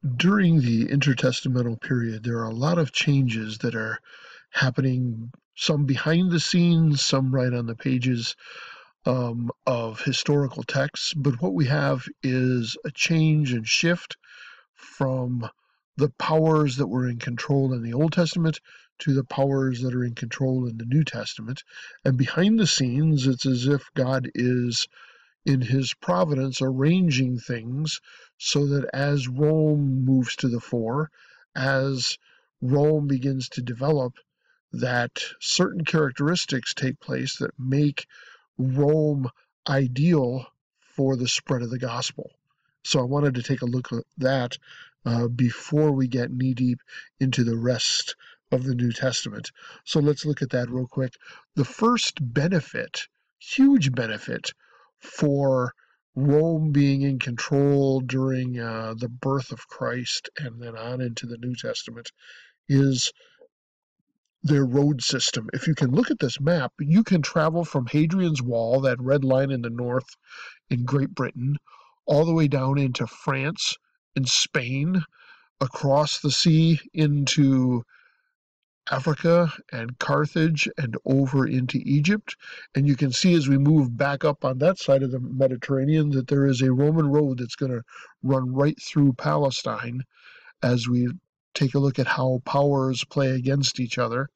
During the intertestamental period, there are a lot of changes that are happening, some behind the scenes, some right on the pages of historical texts. But what we have is a change and shift from the powers that were in control in the Old Testament to the powers that are in control in the New Testament. And behind the scenes, it's as if God is in his providence arranging things so that as Rome moves to the fore, as Rome begins to develop, that certain characteristics take place that make Rome ideal for the spread of the gospel. So I wanted to take a look at that before we get knee deep into the rest of the New Testament. So let's look at that real quick. The first benefit, huge benefit, for Rome being in control during the birth of Christ and then on into the New Testament is their road system. If you can look at this map, you can travel from Hadrian's Wall, that red line in the north in Great Britain, all the way down into France and Spain, across the sea into Africa and Carthage and over into Egypt. And you can see as we move back up on that side of the Mediterranean that there is a Roman road that's going to run right through Palestine as we take a look at how powers play against each other.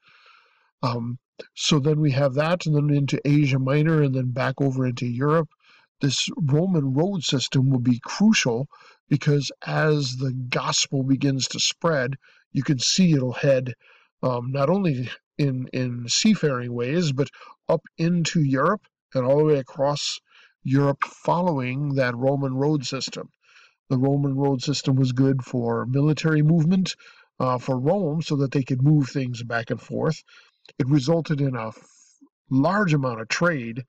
So then we have that, and then into Asia Minor, and then back over into Europe. This Roman road system will be crucial because as the gospel begins to spread, you can see it'll head not only in seafaring ways, but up into Europe and all the way across Europe following that Roman road system. The Roman road system was good for military movement for Rome so that they could move things back and forth. It resulted in a large amount of trade,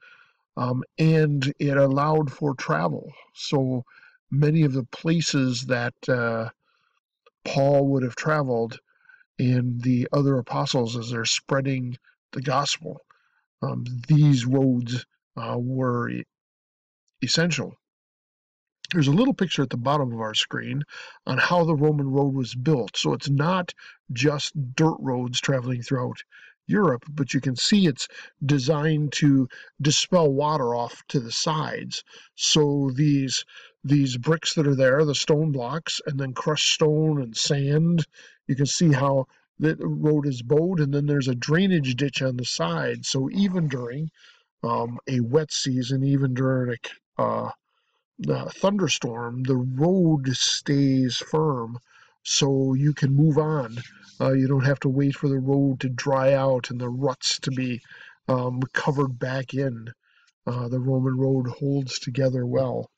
and it allowed for travel. So many of the places that Paul would have traveled and the other apostles as they're spreading the gospel, these roads were essential. There's a little picture at the bottom of our screen on how the Roman road was built. So it's not just dirt roads traveling throughout Europe, but you can see it's designed to dispel water off to the sides. So these bricks that are there, the stone blocks, and then crushed stone and sand, you can see how the road is bowed, and then there's a drainage ditch on the side. So even during a wet season, even during the thunderstorm, the road stays firm so you can move on. You don't have to wait for the road to dry out and the ruts to be covered back in. The Roman road holds together well.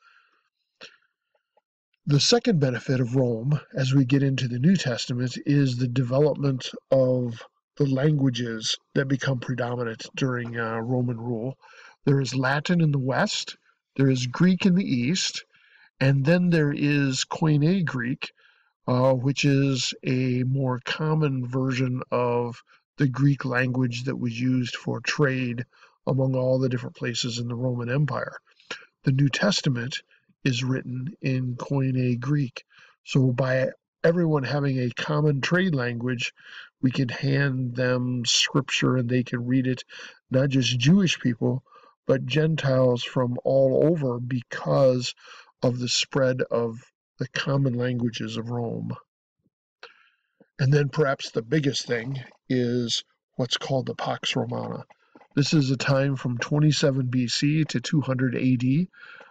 The second benefit of Rome, as we get into the New Testament, is the development of the languages that become predominant during Roman rule. There is Latin in the West, there is Greek in the East, and then there is Koine Greek, which is a more common version of the Greek language that was used for trade among all the different places in the Roman Empire. The New Testament is written in Koine Greek. So by everyone having a common trade language, we can hand them scripture and they can read it, not just Jewish people, but Gentiles from all over because of the spread of the common languages of Rome. And then perhaps the biggest thing is what's called the Pax Romana. This is a time from 27 BC to 200 AD,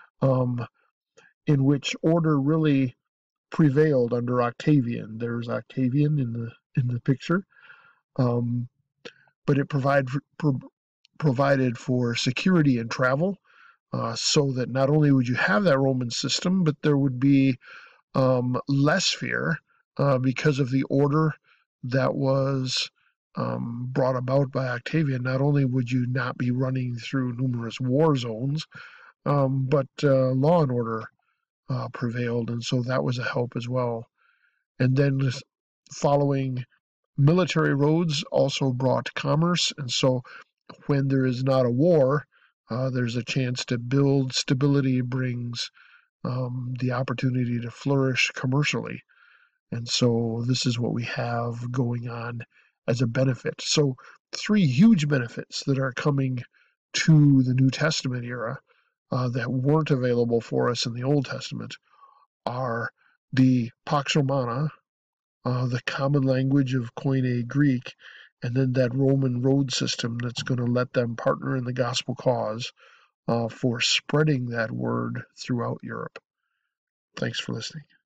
in which order really prevailed under Octavian. There's Octavian in the picture, but it provided for security and travel, so that not only would you have that Roman system, but there would be less fear because of the order that was brought about by Octavian. Not only would you not be running through numerous war zones, but law and order prevailed, and so that was a help as well. And then following military roads also brought commerce, and so when there is not a war, there's a chance to build. Stability brings the opportunity to flourish commercially. And so this is what we have going on as a benefit. So 3 huge benefits that are coming to the New Testament era that weren't available for us in the Old Testament are the Pax Romana, the common language of Koine Greek, and then that Roman road system that's going to let them partner in the gospel cause for spreading that word throughout Europe. Thanks for listening.